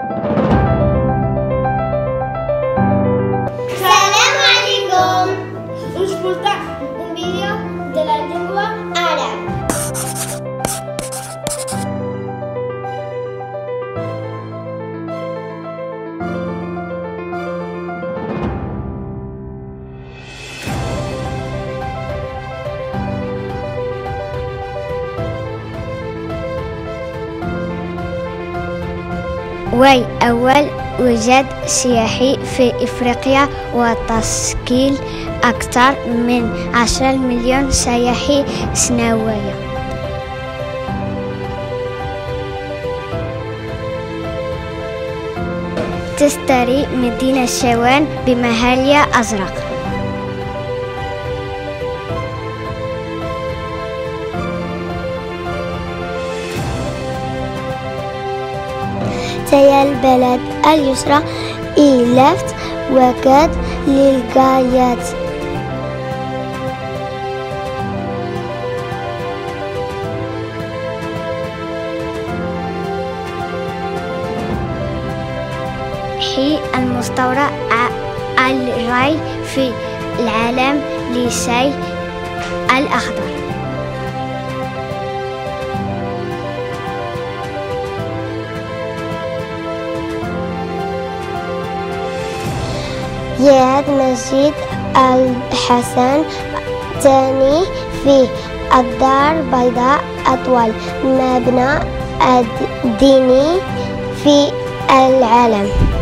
Salam alaikum. Us portem un vídeo de la llengua àrab. واي أول وجد سياحي في إفريقيا وتشكيل أكثر من 10 مليون سائح سنويا. تشتري مدينة شوان بمهالية أزرق. هي البلد اليسرى إلفت وكاد للغايات. هي المستورد الرأي في العالم للشاي الأخضر. يعد مسجد الحسن الثاني في الدار البيضاء أطول مبنى ديني في العالم.